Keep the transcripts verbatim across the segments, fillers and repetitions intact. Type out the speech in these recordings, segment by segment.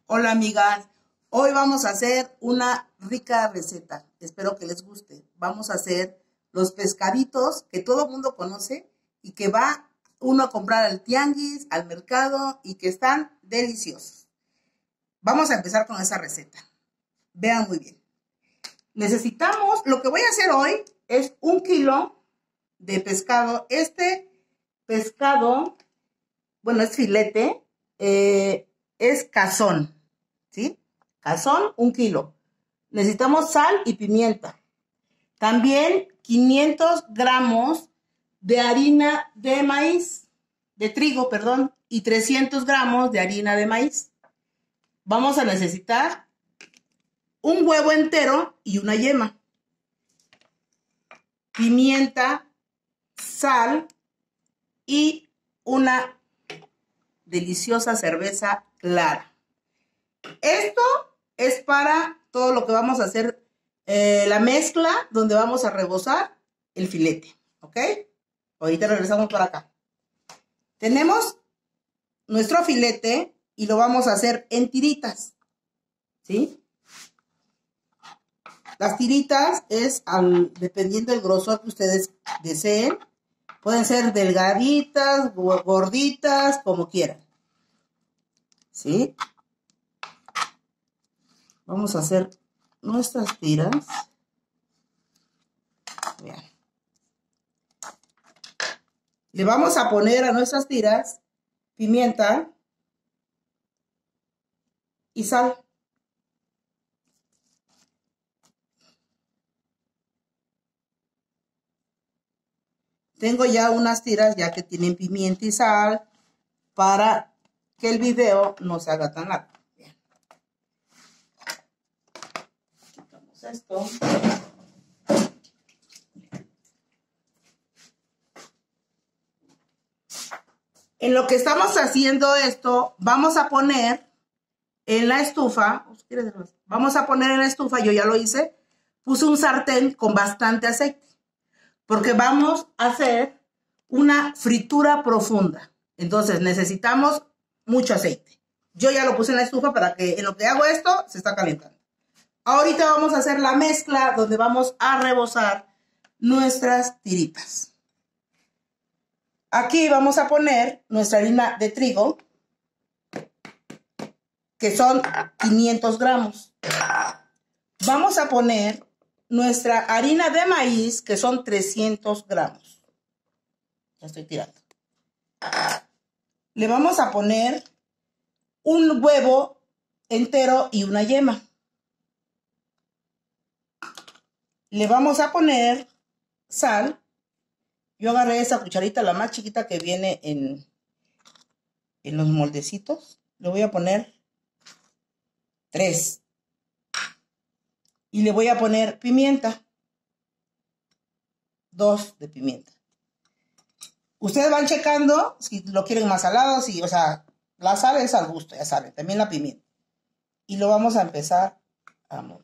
Hola amigas, hoy vamos a hacer una rica receta, espero que les guste. Vamos a hacer los pescaditos que todo el mundo conoce y que va uno a comprar al tianguis, al mercado y que están deliciosos. Vamos a empezar con esa receta, vean muy bien. Necesitamos, lo que voy a hacer hoy es un kilo de pescado. Este pescado, bueno, es filete, eh, es cazón. ¿Sí? Cazón, un kilo. Necesitamos sal y pimienta. También quinientos gramos de harina de maíz, de trigo, perdón, y trescientos gramos de harina de maíz. Vamos a necesitar un huevo entero y una yema. Pimienta, sal y una deliciosa cerveza clara. Esto es para todo lo que vamos a hacer, eh, la mezcla donde vamos a rebozar el filete, ¿ok? Ahorita regresamos para acá. Tenemos nuestro filete y lo vamos a hacer en tiritas, ¿sí? Las tiritas es al, dependiendo del grosor que ustedes deseen. Pueden ser delgaditas, gorditas, como quieran, ¿sí? Vamos a hacer nuestras tiras. Vean. Le vamos a poner a nuestras tiras pimienta y sal. Tengo ya unas tiras ya que tienen pimienta y sal para que el video no se haga tan largo. Esto. En lo que estamos haciendo esto, vamos a poner en la estufa, vamos a poner en la estufa, yo ya lo hice, puse un sartén con bastante aceite, porque vamos a hacer una fritura profunda. Entonces necesitamos mucho aceite. Yo ya lo puse en la estufa para que en lo que hago esto se está calentando. Ahorita vamos a hacer la mezcla donde vamos a rebozar nuestras tiritas. Aquí vamos a poner nuestra harina de trigo, que son quinientos gramos. Vamos a poner nuestra harina de maíz, que son trescientos gramos. Ya estoy tirando. Le vamos a poner un huevo entero y una yema. Le vamos a poner sal. Yo agarré esa cucharita, la más chiquita que viene en, en los moldecitos. Le voy a poner tres. Y le voy a poner pimienta. Dos de pimienta. Ustedes van checando si lo quieren más salado. Si, o sea, la sal es al gusto, ya saben. También la pimienta. Y lo vamos a empezar a mover.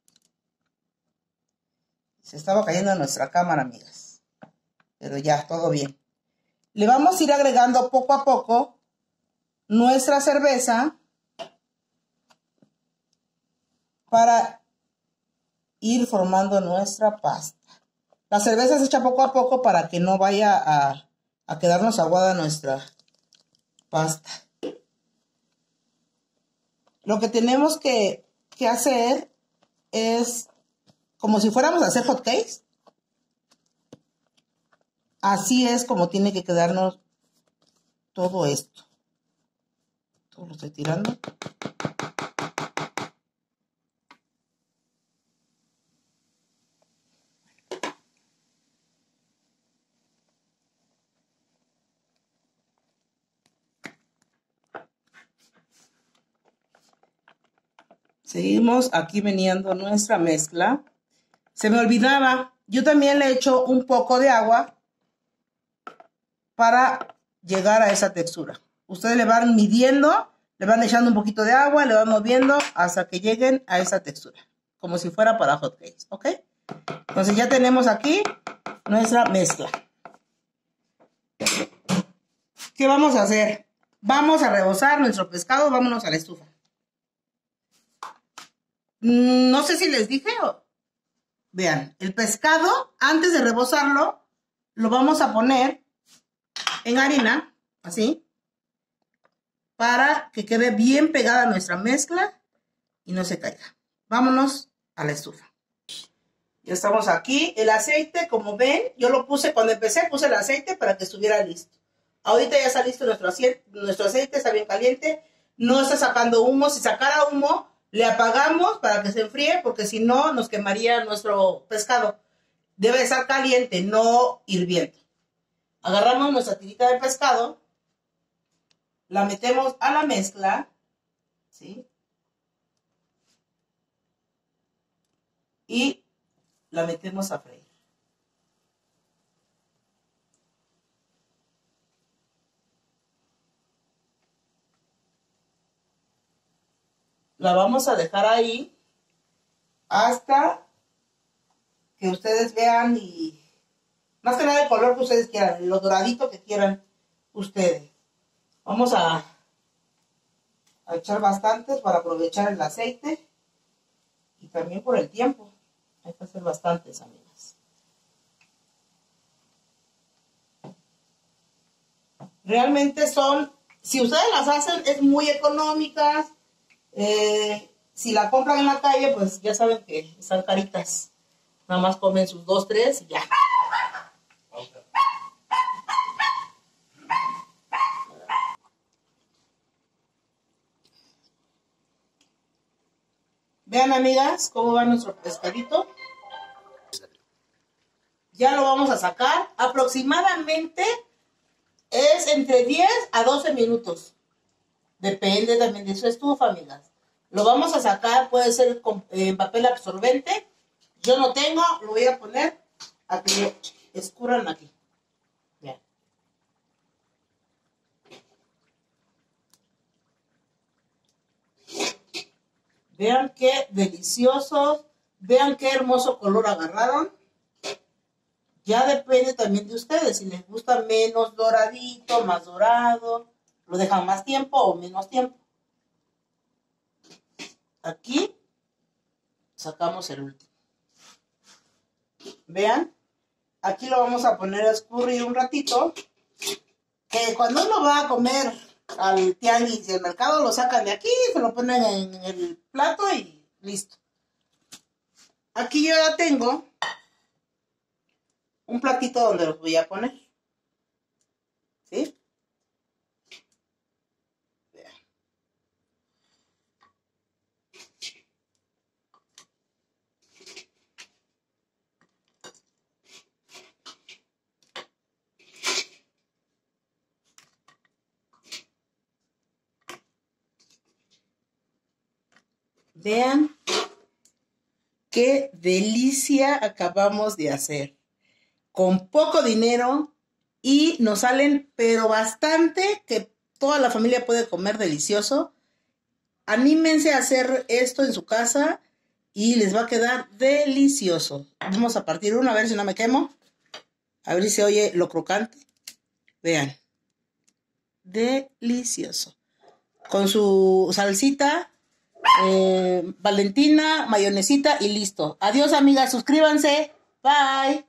Se estaba cayendo en nuestra cámara, amigas. Pero ya, todo bien. Le vamos a ir agregando poco a poco nuestra cerveza para ir formando nuestra pasta. La cerveza se echa poco a poco para que no vaya a, a quedarnos aguada nuestra pasta. Lo que tenemos que, que hacer es como si fuéramos a hacer hot cakes. Así es como tiene que quedarnos todo esto. Todo lo estoy tirando. Seguimos aquí meneando nuestra mezcla. Se me olvidaba, yo también le echo un poco de agua para llegar a esa textura. Ustedes le van midiendo, le van echando un poquito de agua, le van moviendo hasta que lleguen a esa textura, como si fuera para hot cakes, ¿ok? Entonces ya tenemos aquí nuestra mezcla. ¿Qué vamos a hacer? Vamos a rebozar nuestro pescado, vámonos a la estufa. No sé si les dije. O... Vean, el pescado, antes de rebozarlo, lo vamos a poner en harina, así, para que quede bien pegada nuestra mezcla y no se caiga. Vámonos a la estufa. Ya estamos aquí. El aceite, como ven, yo lo puse, cuando empecé puse el aceite para que estuviera listo. Ahorita ya está listo nuestro aceite, nuestro aceite está bien caliente, no está sacando humo. Si sacara humo, le apagamos para que se enfríe, porque si no nos quemaría nuestro pescado. Debe estar caliente, no hirviendo. Agarramos nuestra tirita de pescado, la metemos a la mezcla, ¿sí? Y la metemos a freír. La vamos a dejar ahí hasta que ustedes vean y más que nada el color que ustedes quieran, lo doradito que quieran ustedes. Vamos a, a echar bastantes para aprovechar el aceite y también por el tiempo. Hay que hacer bastantes, amigas. Realmente son, si ustedes las hacen, es muy económicas. Eh, si la compran en la calle, pues ya saben que están caritas. Nada más comen sus dos, tres y ya. Vean, amigas, cómo va nuestro pescadito. Ya lo vamos a sacar. Aproximadamente es entre diez a doce minutos. Depende también de su estufa, amigas. Lo vamos a sacar, puede ser con eh, papel absorbente. Yo no tengo, lo voy a poner a que escurran aquí. Vean. Vean qué deliciosos. Vean qué hermoso color agarraron. Ya depende también de ustedes. Si les gusta menos doradito, más dorado, lo dejan más tiempo o menos tiempo. Aquí sacamos el último. Vean, aquí lo vamos a poner a escurrir un ratito. Que cuando uno va a comer al tianguis y al mercado, lo sacan de aquí, se lo ponen en el plato y listo. Aquí yo ya tengo un platito donde los voy a poner. ¿Sí? Vean. Vean qué delicia acabamos de hacer. Con poco dinero y nos salen, pero bastante, que toda la familia puede comer delicioso. Anímense a hacer esto en su casa y les va a quedar delicioso. Vamos a partir uno, a ver si no me quemo. A ver si se oye lo crocante. Vean. Delicioso. Con su salsita, eh, Valentina, mayonesita y listo. Adiós, amigas. Suscríbanse. Bye.